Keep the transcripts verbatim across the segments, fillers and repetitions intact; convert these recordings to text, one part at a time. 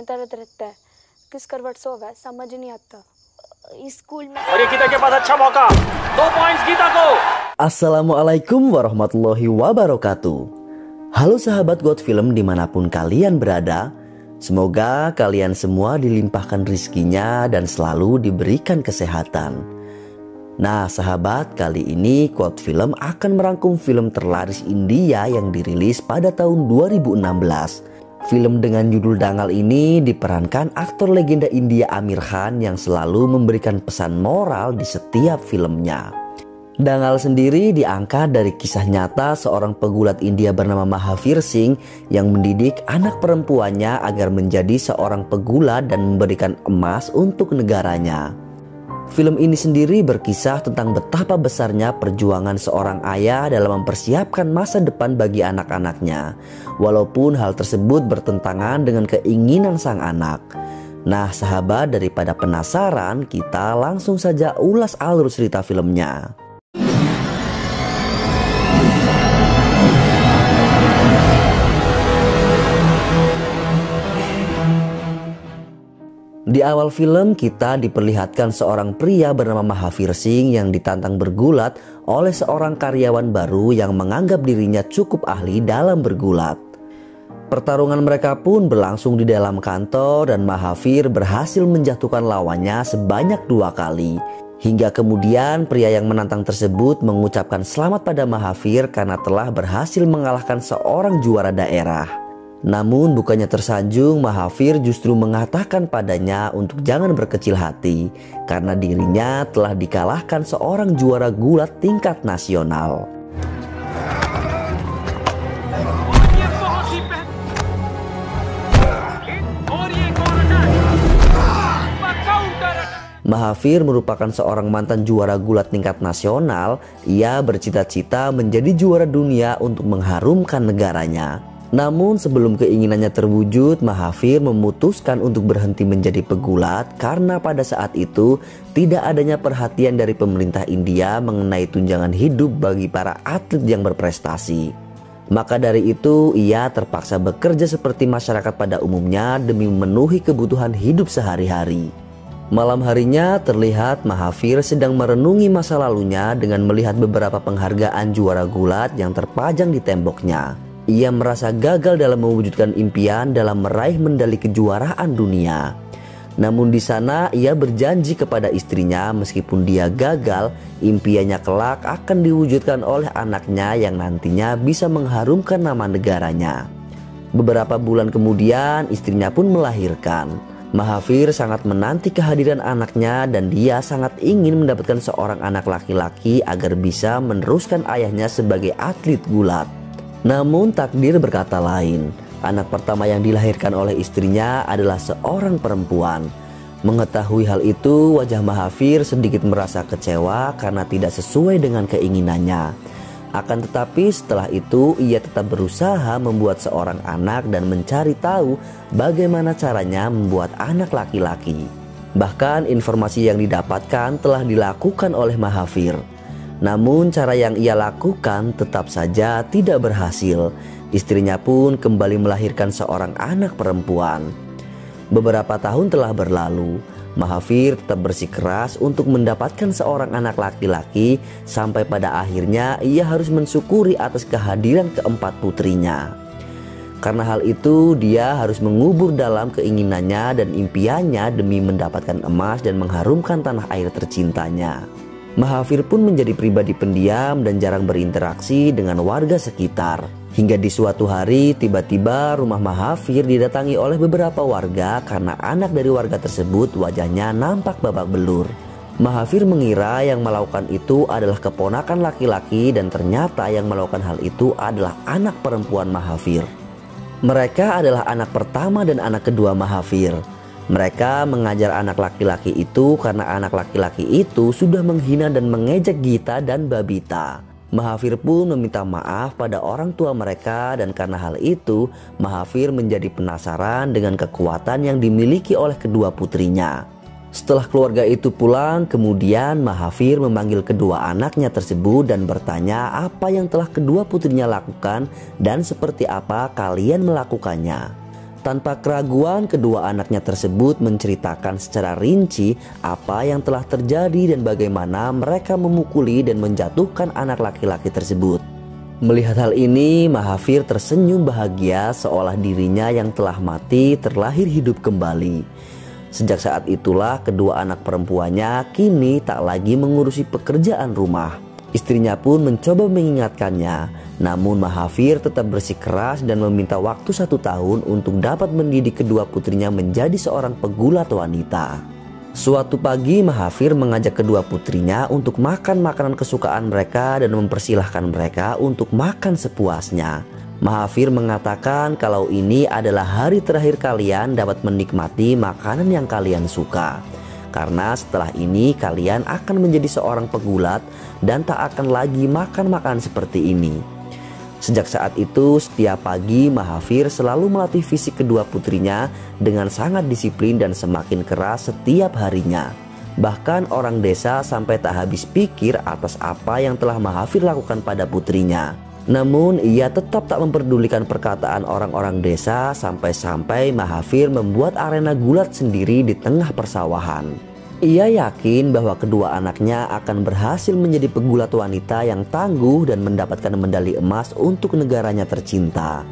में दर्द रहता है, किस करवट सोवे समझ नहीं आता। इस स्कूल में और ये गीता के पास अच्छा मौका, दो पॉइंट्स गीता को। Assalamualaikum warahmatullahi wabarakatuh. Halo sahabat God Film dimanapun kalian berada. Semoga kalian semua dilimpahkan rizkinya dan selalu diberikan kesehatan. Nah sahabat, kali ini God Film akan merangkum film terlaris India yang dirilis pada tahun dua ribu enam belas. Film dengan judul Dangal ini diperankan aktor legenda India Aamir Khan yang selalu memberikan pesan moral di setiap filmnya. Dangal sendiri diangkat dari kisah nyata seorang pegulat India bernama Mahavir Singh yang mendidik anak perempuannya agar menjadi seorang pegulat dan memberikan emas untuk negaranya. Film ini sendiri berkisah tentang betapa besarnya perjuangan seorang ayah dalam mempersiapkan masa depan bagi anak-anaknya, walaupun hal tersebut bertentangan dengan keinginan sang anak. Nah sahabat, daripada penasaran, kita langsung saja ulas alur cerita filmnya. Di awal film kita diperlihatkan seorang pria bernama Mahavir Singh yang ditantang bergulat oleh seorang karyawan baru yang menganggap dirinya cukup ahli dalam bergulat. Pertarungan mereka pun berlangsung di dalam kantor dan Mahavir berhasil menjatuhkan lawannya sebanyak dua kali. Hingga kemudian pria yang menantang tersebut mengucapkan selamat pada Mahavir karena telah berhasil mengalahkan seorang juara daerah. Namun bukannya tersanjung, Mahavir justru mengatakan padanya untuk jangan berkecil hati karena dirinya telah dikalahkan seorang juara gulat tingkat nasional. Mahavir merupakan seorang mantan juara gulat tingkat nasional. Ia bercita-cita menjadi juara dunia untuk mengharumkan negaranya. Namun sebelum keinginannya terwujud, Mahavir memutuskan untuk berhenti menjadi pegulat karena pada saat itu tidak adanya perhatian dari pemerintah India mengenai tunjangan hidup bagi para atlet yang berprestasi. Maka dari itu ia terpaksa bekerja seperti masyarakat pada umumnya demi memenuhi kebutuhan hidup sehari-hari. Malam harinya terlihat Mahavir sedang merenungi masa lalunya dengan melihat beberapa penghargaan juara gulat yang terpajang di temboknya. Ia merasa gagal dalam mewujudkan impian dalam meraih medali kejuaraan dunia. Namun di sana ia berjanji kepada istrinya meskipun dia gagal, impiannya kelak akan diwujudkan oleh anaknya yang nantinya bisa mengharumkan nama negaranya. Beberapa bulan kemudian istrinya pun melahirkan. Mahavir sangat menanti kehadiran anaknya dan dia sangat ingin mendapatkan seorang anak laki-laki agar bisa meneruskan ayahnya sebagai atlet gulat. Namun takdir berkata lain. Anak pertama yang dilahirkan oleh istrinya adalah seorang perempuan. Mengetahui hal itu, wajah Mahavir sedikit merasa kecewa karena tidak sesuai dengan keinginannya. Akan tetapi setelah itu ia tetap berusaha membuat seorang anak dan mencari tahu bagaimana caranya membuat anak laki-laki. Bahkan informasi yang didapatkan telah dilakukan oleh Mahavir. Namun cara yang ia lakukan tetap saja tidak berhasil. Istrinya pun kembali melahirkan seorang anak perempuan. Beberapa tahun telah berlalu. Mahavir tetap bersikeras untuk mendapatkan seorang anak laki-laki sampai pada akhirnya ia harus mensyukuri atas kehadiran keempat putrinya. Karena hal itu dia harus mengubur dalam keinginannya dan impiannya demi mendapatkan emas dan mengharumkan tanah air tercintanya. Mahavir pun menjadi pribadi pendiam dan jarang berinteraksi dengan warga sekitar. Hingga di suatu hari tiba-tiba rumah Mahavir didatangi oleh beberapa warga karena anak dari warga tersebut wajahnya nampak babak belur. Mahavir mengira yang melakukan itu adalah keponakan laki-laki dan ternyata yang melakukan hal itu adalah anak perempuan Mahavir. Mereka adalah anak pertama dan anak kedua Mahavir. Mereka mengajar anak laki-laki itu karena anak laki-laki itu sudah menghina dan mengejek Gita dan Babita. Mahavir pun meminta maaf pada orang tua mereka dan karena hal itu Mahavir menjadi penasaran dengan kekuatan yang dimiliki oleh kedua putrinya. Setelah keluarga itu pulang, kemudian Mahavir memanggil kedua anaknya tersebut dan bertanya apa yang telah kedua putrinya lakukan dan seperti apa kalian melakukannya. Tanpa keraguan, kedua anaknya tersebut menceritakan secara rinci apa yang telah terjadi dan bagaimana mereka memukuli dan menjatuhkan anak laki-laki tersebut. Melihat hal ini, Mahathir tersenyum bahagia seolah dirinya yang telah mati terlahir hidup kembali. Sejak saat itulah kedua anak perempuannya kini tak lagi mengurusi pekerjaan rumah. Istrinya pun mencoba mengingatkannya, namun Mahathir tetap bersikeras dan meminta waktu satu tahun untuk dapat mendidik kedua putrinya menjadi seorang pegulat wanita. Suatu pagi Mahathir mengajak kedua putrinya untuk makan makanan kesukaan mereka dan mempersilahkan mereka untuk makan sepuasnya. Mahathir mengatakan kalau ini adalah hari terakhir kalian dapat menikmati makanan yang kalian suka. Karena setelah ini kalian akan menjadi seorang pegulat dan tak akan lagi makan makanan seperti ini. Sejak saat itu setiap pagi Mahathir selalu melatih fisik kedua putrinya dengan sangat disiplin dan semakin keras setiap harinya. Bahkan orang desa sampai tak habis pikir atas apa yang telah Mahathir lakukan pada putrinya. Namun ia tetap tak memperdulikan perkataan orang-orang desa sampai-sampai Mahathir membuat arena gulat sendiri di tengah persawahan. Ia yakin bahwa kedua anaknya akan berhasil menjadi pegulat wanita yang tangguh dan mendapatkan medali emas untuk negaranya tercinta.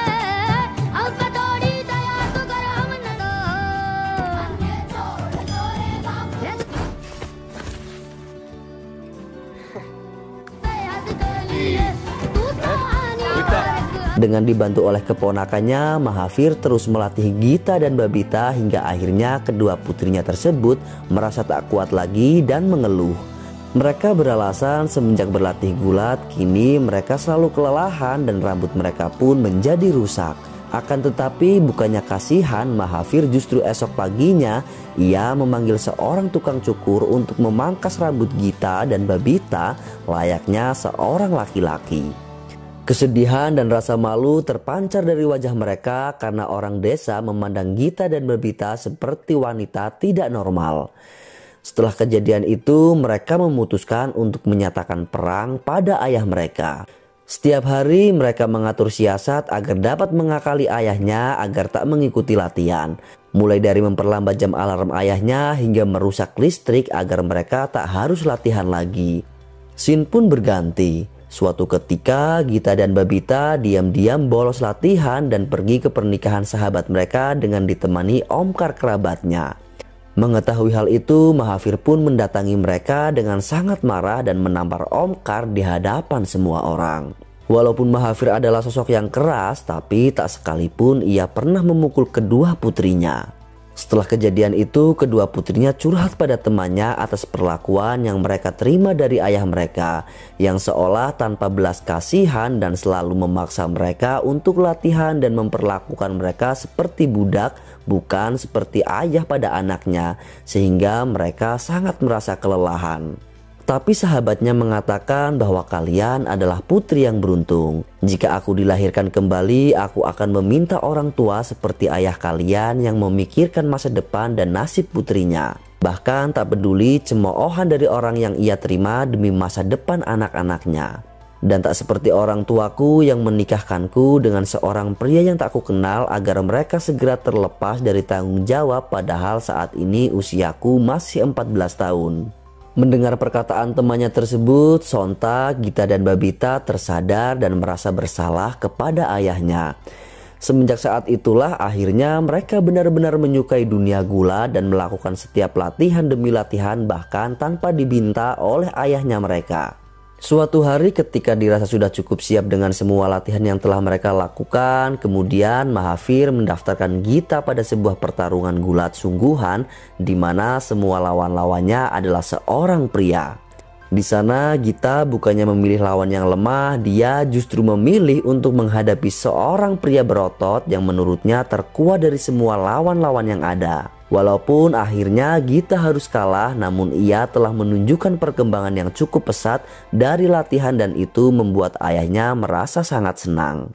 Dengan dibantu oleh keponakannya, Mahathir terus melatih Gita dan Babita hingga akhirnya kedua putrinya tersebut merasa tak kuat lagi dan mengeluh. Mereka beralasan semenjak berlatih gulat, kini mereka selalu kelelahan dan rambut mereka pun menjadi rusak. Akan tetapi bukannya kasihan, Mahathir justru esok paginya ia memanggil seorang tukang cukur untuk memangkas rambut Gita dan Babita layaknya seorang laki-laki. Kesedihan dan rasa malu terpancar dari wajah mereka karena orang desa memandang Gita dan Babita seperti wanita tidak normal. Setelah kejadian itu, mereka memutuskan untuk menyatakan perang pada ayah mereka. Setiap hari mereka mengatur siasat agar dapat mengakali ayahnya agar tak mengikuti latihan. Mulai dari memperlambat jam alarm ayahnya hingga merusak listrik agar mereka tak harus latihan lagi. Scene pun berganti. Suatu ketika Gita dan Babita diam-diam bolos latihan dan pergi ke pernikahan sahabat mereka dengan ditemani omkar kerabatnya. Mengetahui hal itu, Mahathir pun mendatangi mereka dengan sangat marah dan menampar omkar di hadapan semua orang. Walaupun Mahathir adalah sosok yang keras, tapi tak sekalipun ia pernah memukul kedua putrinya. Setelah kejadian itu, kedua putrinya curhat pada temannya atas perlakuan yang mereka terima dari ayah mereka, yang seolah tanpa belas kasihan dan selalu memaksa mereka untuk latihan dan memperlakukan mereka seperti budak, bukan seperti ayah pada anaknya, sehingga mereka sangat merasa kelelahan. Tapi sahabatnya mengatakan bahwa kalian adalah putri yang beruntung. Jika aku dilahirkan kembali, aku akan meminta orang tua seperti ayah kalian yang memikirkan masa depan dan nasib putrinya. Bahkan tak peduli cemoohan dari orang yang ia terima demi masa depan anak-anaknya. Dan tak seperti orang tuaku yang menikahkanku dengan seorang pria yang tak aku kenal agar mereka segera terlepas dari tanggung jawab, padahal saat ini usiaku masih empat belas tahun. Mendengar perkataan temannya tersebut, sontak Gita dan Babita tersadar dan merasa bersalah kepada ayahnya. Semenjak saat itulah akhirnya mereka benar-benar menyukai dunia gulat dan melakukan setiap latihan demi latihan bahkan tanpa diminta oleh ayahnya mereka. Suatu hari ketika dirasa sudah cukup siap dengan semua latihan yang telah mereka lakukan, kemudian Mahathir mendaftarkan Gita pada sebuah pertarungan gulat sungguhan di mana semua lawan-lawannya adalah seorang pria. Di sana Gita bukannya memilih lawan yang lemah, dia justru memilih untuk menghadapi seorang pria berotot yang menurutnya terkuat dari semua lawan-lawan yang ada. Walaupun akhirnya Gita harus kalah, namun ia telah menunjukkan perkembangan yang cukup pesat dari latihan dan itu membuat ayahnya merasa sangat senang.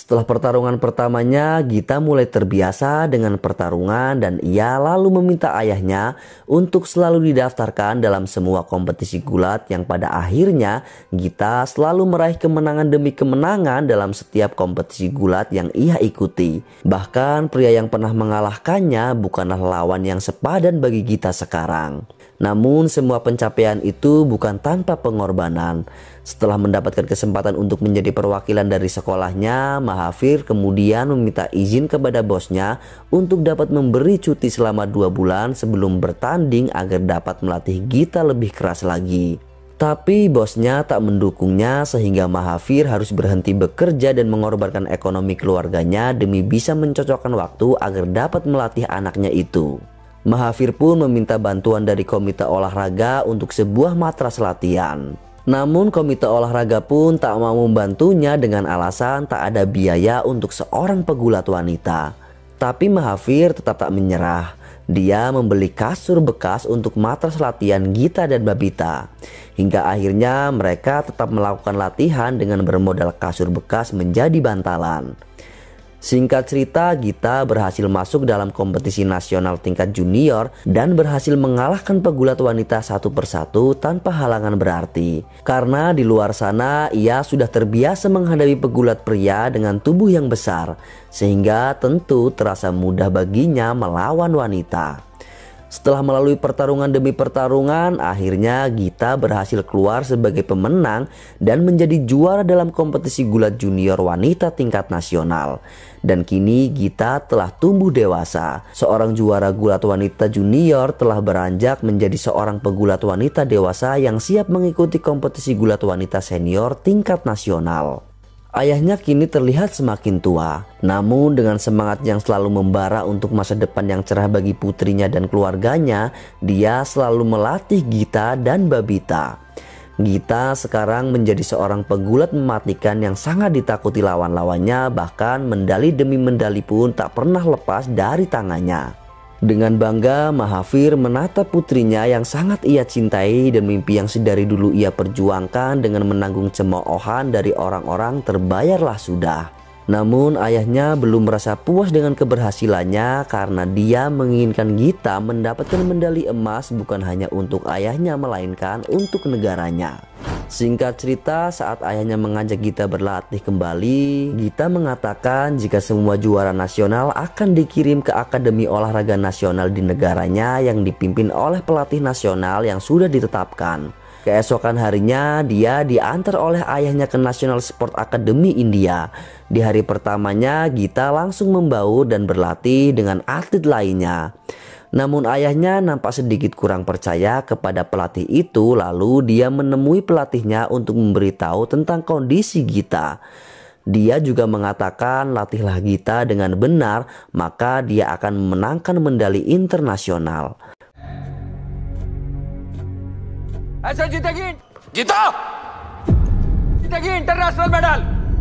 Setelah pertarungan pertamanya, Gita mulai terbiasa dengan pertarungan dan ia lalu meminta ayahnya untuk selalu didaftarkan dalam semua kompetisi gulat yang pada akhirnya Gita selalu meraih kemenangan demi kemenangan dalam setiap kompetisi gulat yang ia ikuti. Bahkan pria yang pernah mengalahkannya bukanlah lawan yang sepadan bagi Gita sekarang. Namun semua pencapaian itu bukan tanpa pengorbanan. Setelah mendapatkan kesempatan untuk menjadi perwakilan dari sekolahnya, Mahathir kemudian meminta izin kepada bosnya untuk dapat memberi cuti selama dua bulan sebelum bertanding agar dapat melatih Gita lebih keras lagi. Tapi bosnya tak mendukungnya sehingga Mahathir harus berhenti bekerja dan mengorbankan ekonomi keluarganya demi bisa mencocokkan waktu agar dapat melatih anaknya itu. Mahathir pun meminta bantuan dari komite olahraga untuk sebuah matras latihan. Namun komite olahraga pun tak mau membantunya dengan alasan tak ada biaya untuk seorang pegulat wanita. Tapi Mahathir tetap tak menyerah. Dia membeli kasur bekas untuk matras latihan Gita dan Babita. Hingga akhirnya mereka tetap melakukan latihan dengan bermodal kasur bekas menjadi bantalan. Singkat cerita, Gita berhasil masuk dalam kompetisi nasional tingkat junior dan berhasil mengalahkan pegulat wanita satu persatu tanpa halangan berarti. Karena di luar sana ia sudah terbiasa menghadapi pegulat pria dengan tubuh yang besar, sehingga tentu terasa mudah baginya melawan wanita. Setelah melalui pertarungan demi pertarungan, akhirnya Gita berhasil keluar sebagai pemenang dan menjadi juara dalam kompetisi gulat junior wanita tingkat nasional. Dan kini Gita telah tumbuh dewasa. Seorang juara gulat wanita junior telah beranjak menjadi seorang pegulat wanita dewasa yang siap mengikuti kompetisi gulat wanita senior tingkat nasional. Ayahnya kini terlihat semakin tua, namun dengan semangat yang selalu membara untuk masa depan yang cerah bagi putrinya dan keluarganya, dia selalu melatih Gita dan Babita. Gita sekarang menjadi seorang pegulat mematikan yang sangat ditakuti lawan-lawannya, bahkan medali demi medali pun tak pernah lepas dari tangannya. Dengan bangga, Mahathir menatap putrinya yang sangat ia cintai dan mimpi yang sedari dulu ia perjuangkan dengan menanggung cemoohan dari orang-orang terbayarlah sudah. Namun ayahnya belum merasa puas dengan keberhasilannya karena dia menginginkan Gita mendapatkan medali emas bukan hanya untuk ayahnya melainkan untuk negaranya. Singkat cerita, saat ayahnya mengajak Gita berlatih kembali, Gita mengatakan jika semua juara nasional akan dikirim ke Akademi Olahraga Nasional di negaranya yang dipimpin oleh pelatih nasional yang sudah ditetapkan. Keesokan harinya, dia diantar oleh ayahnya ke National Sport Academy India. Di hari pertamanya, Gita langsung membaur dan berlatih dengan atlet lainnya. Namun ayahnya nampak sedikit kurang percaya kepada pelatih itu, lalu dia menemui pelatihnya untuk memberitahu tentang kondisi Gita. Dia juga mengatakan latihlah Gita dengan benar, maka dia akan memenangkan medali internasional. ऐसा जीतेगी जीतो जीतेगी international medal.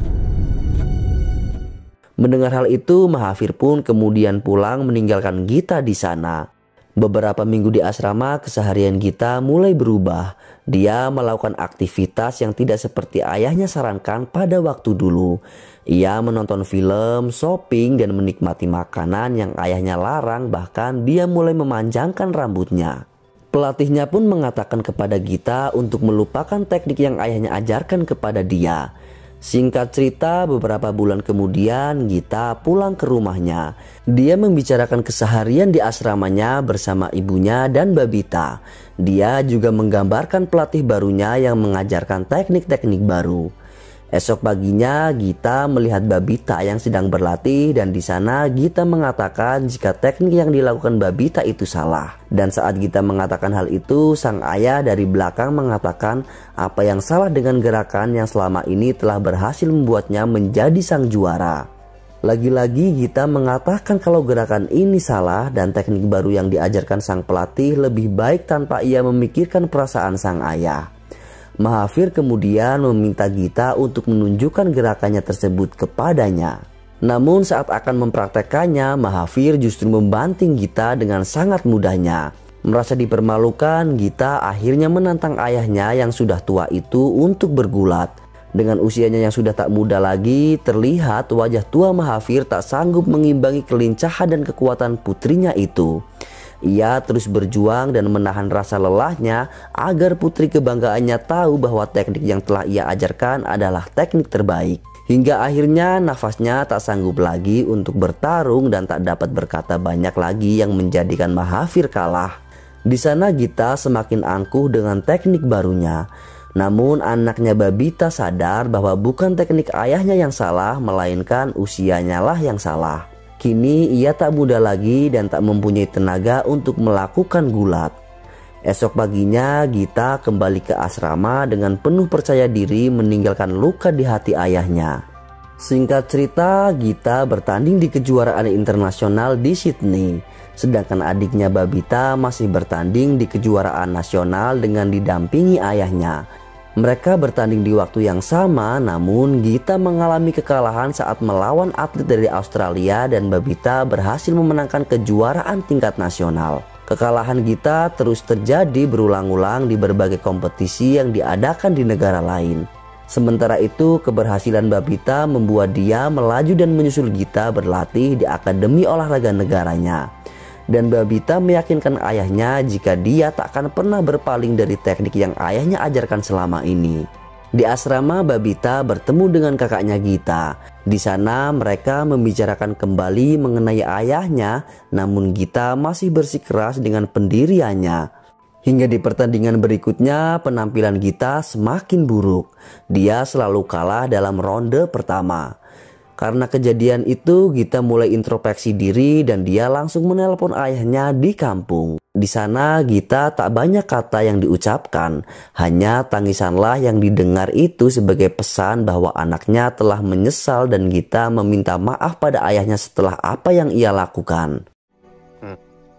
Mendengar hal itu, Mahathir pun kemudian pulang meninggalkan Gita di sana. Beberapa minggu di asrama, keseharian Gita mulai berubah. Dia melakukan aktivitas yang tidak seperti ayahnya sarankan pada waktu dulu. Ia menonton film, shopping, dan menikmati makanan yang ayahnya larang, bahkan dia mulai memanjangkan rambutnya. Pelatihnya pun mengatakan kepada Gita untuk melupakan teknik yang ayahnya ajarkan kepada dia. Singkat cerita, beberapa bulan kemudian Gita pulang ke rumahnya. Dia membicarakan keseharian di asramanya bersama ibunya dan Babita. Dia juga menggambarkan pelatih barunya yang mengajarkan teknik-teknik baru. Esok paginya Gita melihat Babita yang sedang berlatih dan di sana Gita mengatakan jika teknik yang dilakukan Babita itu salah. Dan saat Gita mengatakan hal itu, sang ayah dari belakang mengatakan apa yang salah dengan gerakan yang selama ini telah berhasil membuatnya menjadi sang juara. Lagi-lagi Gita mengatakan kalau gerakan ini salah dan teknik baru yang diajarkan sang pelatih lebih baik tanpa ia memikirkan perasaan sang ayah. Mahathir kemudian meminta Gita untuk menunjukkan gerakannya tersebut kepadanya. Namun saat akan mempraktekannya, Mahathir justru membanting Gita dengan sangat mudahnya. Merasa dipermalukan, Gita akhirnya menantang ayahnya yang sudah tua itu untuk bergulat. Dengan usianya yang sudah tak muda lagi, terlihat wajah tua Mahathir tak sanggup mengimbangi kelincahan dan kekuatan putrinya itu. Ia terus berjuang dan menahan rasa lelahnya agar putri kebanggaannya tahu bahwa teknik yang telah ia ajarkan adalah teknik terbaik. Hingga akhirnya nafasnya tak sanggup lagi untuk bertarung dan tak dapat berkata banyak lagi yang menjadikan Mahathir kalah. Di sana Gita semakin angkuh dengan teknik barunya. Namun anaknya Babita sadar bahwa bukan teknik ayahnya yang salah, melainkan usianya lah yang salah. Kini ia tak muda lagi dan tak mempunyai tenaga untuk melakukan gulat. Esok paginya Gita kembali ke asrama dengan penuh percaya diri meninggalkan luka di hati ayahnya. Singkat cerita, Gita bertanding di kejuaraan internasional di Sydney. Sedangkan adiknya Babita masih bertanding di kejuaraan nasional dengan didampingi ayahnya. Mereka bertanding di waktu yang sama, namun Gita mengalami kekalahan saat melawan atlet dari Australia dan Babita berhasil memenangkan kejuaraan tingkat nasional. Kekalahan Gita terus terjadi berulang-ulang di berbagai kompetisi yang diadakan di negara lain. Sementara itu, keberhasilan Babita membuat dia melaju dan menyusul Gita berlatih di Akademi Olahraga negaranya. Dan Babita meyakinkan ayahnya jika dia tak akan pernah berpaling dari teknik yang ayahnya ajarkan selama ini. Di asrama, Babita bertemu dengan kakaknya Gita. Di sana mereka membicarakan kembali mengenai ayahnya, namun Gita masih bersikeras dengan pendiriannya. Hingga di pertandingan berikutnya, penampilan Gita semakin buruk. Dia selalu kalah dalam ronde pertama. Karena kejadian itu, Gita mulai introspeksi diri dan dia langsung menelpon ayahnya di kampung. Di sana Gita tak banyak kata yang diucapkan, hanya tangisanlah yang didengar itu sebagai pesan bahwa anaknya telah menyesal dan Gita meminta maaf pada ayahnya setelah apa yang ia lakukan. Hmm.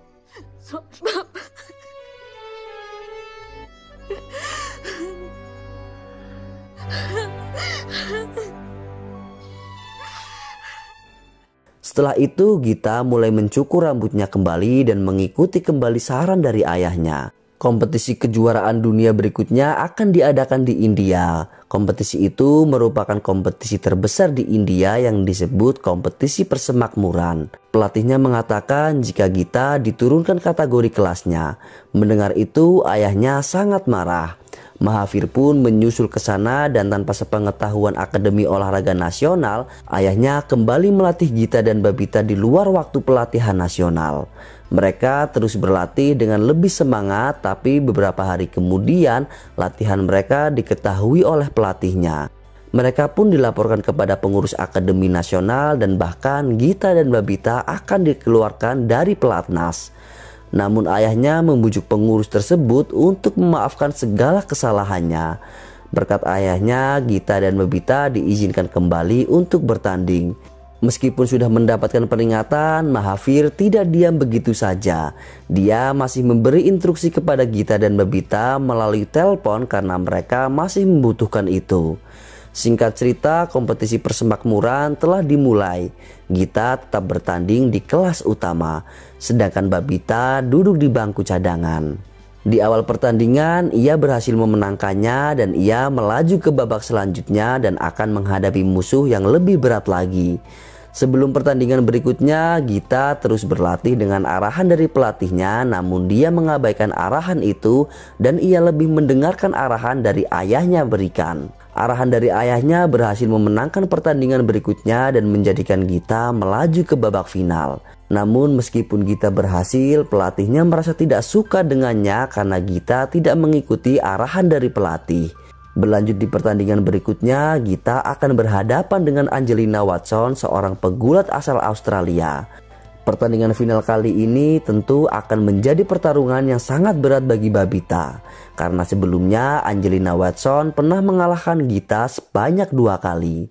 Setelah itu Gita mulai mencukur rambutnya kembali dan mengikuti kembali saran dari ayahnya. Kompetisi kejuaraan dunia berikutnya akan diadakan di India. Kompetisi itu merupakan kompetisi terbesar di India yang disebut kompetisi persemakmuran. Pelatihnya mengatakan jika Gita diturunkan kategori kelasnya. Mendengar itu ayahnya sangat marah. Mahathir pun menyusul ke sana dan tanpa sepengetahuan Akademi Olahraga Nasional, ayahnya kembali melatih Gita dan Babita di luar waktu pelatihan nasional. Mereka terus berlatih dengan lebih semangat, tapi beberapa hari kemudian latihan mereka diketahui oleh pelatihnya. Mereka pun dilaporkan kepada pengurus Akademi Nasional dan bahkan Gita dan Babita akan dikeluarkan dari pelatnas. Namun ayahnya membujuk pengurus tersebut untuk memaafkan segala kesalahannya. Berkat ayahnya, Gita dan Babita diizinkan kembali untuk bertanding. Meskipun sudah mendapatkan peringatan, Mahathir tidak diam begitu saja. Dia masih memberi instruksi kepada Gita dan Babita melalui telepon karena mereka masih membutuhkan itu. Singkat cerita, kompetisi persemakmuran telah dimulai. Gita tetap bertanding di kelas utama, sedangkan Babita duduk di bangku cadangan. Di awal pertandingan, ia berhasil memenangkannya dan ia melaju ke babak selanjutnya dan akan menghadapi musuh yang lebih berat lagi. Sebelum pertandingan berikutnya, Gita terus berlatih dengan arahan dari pelatihnya, namun dia mengabaikan arahan itu dan ia lebih mendengarkan arahan dari ayahnya berikan. Arahan dari ayahnya berhasil memenangkan pertandingan berikutnya dan menjadikan Gita melaju ke babak final. Namun meskipun Gita berhasil, pelatihnya merasa tidak suka dengannya karena Gita tidak mengikuti arahan dari pelatih. Berlanjut di pertandingan berikutnya, Gita akan berhadapan dengan Angelina Watson, seorang pegulat asal Australia. Pertandingan final kali ini tentu akan menjadi pertarungan yang sangat berat bagi Babita. Karena sebelumnya Angelina Watson pernah mengalahkan Gita sebanyak dua kali.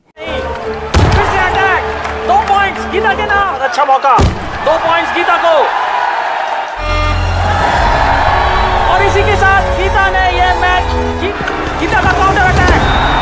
दो points Geeta के नाम अच्छा मौका दो points Geeta को और इसी के साथ गीता ने ये मैच जीत गीता का काउंटर अटैक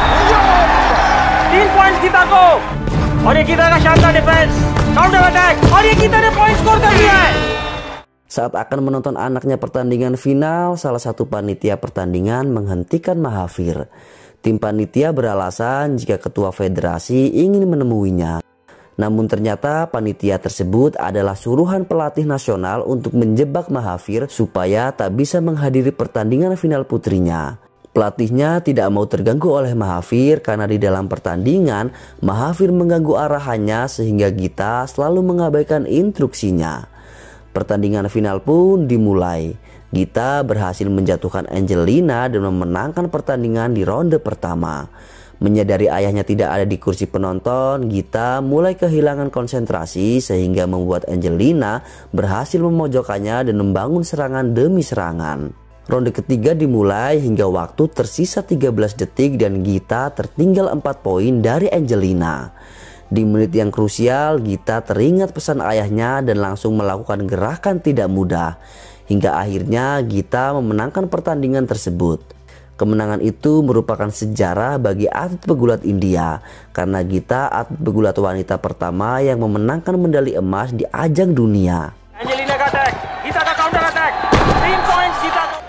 तीन पॉइंट्स गीता को और ये गीता का शानदार डिफेंस काउंटर अटैक और ये गीता ने पॉइंट स्कोर कर दिया है. Saat akan menonton anaknya pertandingan final, salah satu panitia pertandingan menghentikan Mahathir. Tim panitia beralasan jika ketua federasi ingin menemuinya. Namun ternyata panitia tersebut adalah suruhan pelatih nasional untuk menjebak Mahathir supaya tak bisa menghadiri pertandingan final putrinya. Pelatihnya tidak mau terganggu oleh Mahathir karena di dalam pertandingan Mahathir mengganggu arahannya sehingga Gita selalu mengabaikan instruksinya. Pertandingan final pun dimulai. Gita berhasil menjatuhkan Angelina dan memenangkan pertandingan di ronde pertama. Menyadari ayahnya tidak ada di kursi penonton, Gita mulai kehilangan konsentrasi sehingga membuat Angelina berhasil memojokkannya dan membangun serangan demi serangan. Ronde ketiga dimulai hingga waktu tersisa tiga belas detik dan Gita tertinggal empat poin dari Angelina. Di menit yang krusial, Gita teringat pesan ayahnya dan langsung melakukan gerakan tidak mudah. Hingga akhirnya Gita memenangkan pertandingan tersebut. Kemenangan itu merupakan sejarah bagi atlet pegulat India karena Gita atlet pegulat wanita pertama yang memenangkan medali emas di ajang dunia. Angelina का attack, Geeta का counter attack, तीन points Geeta को,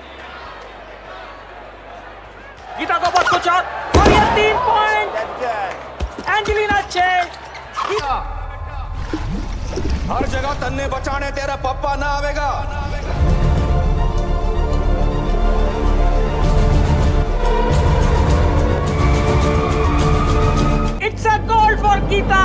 गीता को बहुत कुछ और और ये तीन पॉइंट, एंजेलिना छह, गीता हर जगह तन्ने बचाने तेरा पप्पा ना आवेगा। It's a goal for Gita.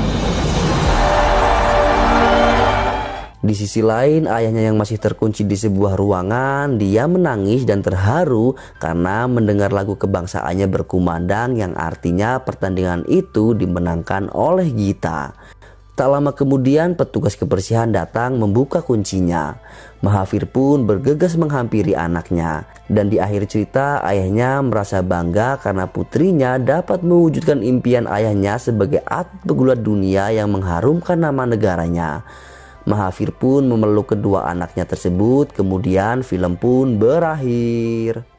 Di sisi lain, ayahnya yang masih terkunci di sebuah ruangan, dia menangis dan terharu karena mendengar lagu kebangsaannya berkumandang yang artinya pertandingan itu dimenangkan oleh Gita. Tak lama kemudian petugas kebersihan datang membuka kuncinya. Mahathir pun bergegas menghampiri anaknya. Dan di akhir cerita ayahnya merasa bangga karena putrinya dapat mewujudkan impian ayahnya sebagai atlet pegulat dunia yang mengharumkan nama negaranya. Mahathir pun memeluk kedua anaknya tersebut, kemudian film pun berakhir.